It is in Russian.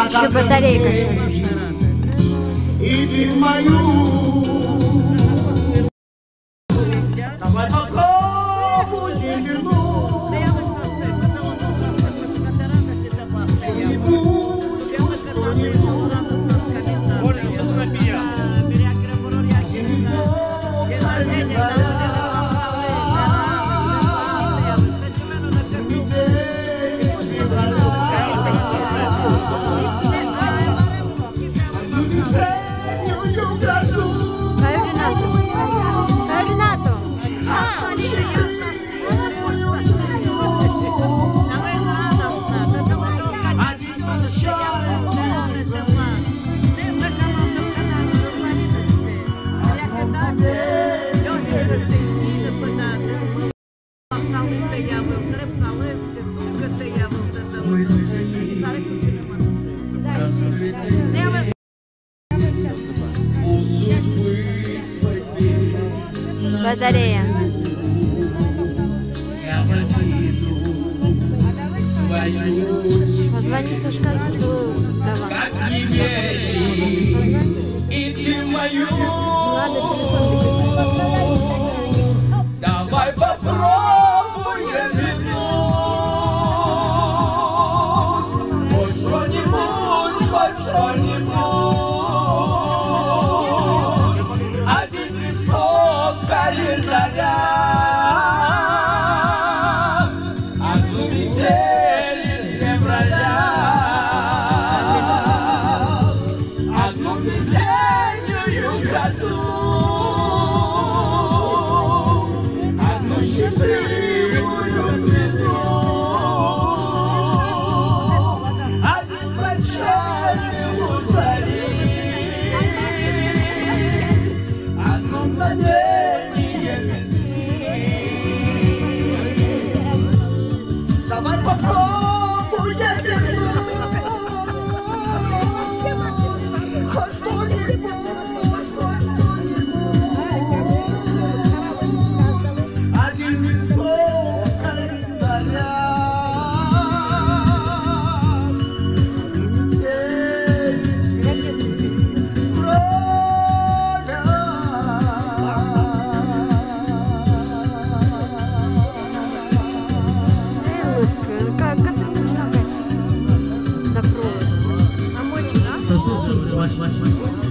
Еще батарейка шарит. Иди в мою. Давай попробуем вернуть. Батарея. Позвони, Сашка, давай. Ладно, телефон. Давай попробуем вернуть. Хоть что-нибудь, хоть что-нибудь. Один листок календаря. Одну метель из февраля. Одну весеннюю грозу. Счастливую звезду. Один прощальный луч зари. Одно мгновение весны. Давай попробуем вернуть. Хоть что-нибудь. Как до провода. А мочи, да?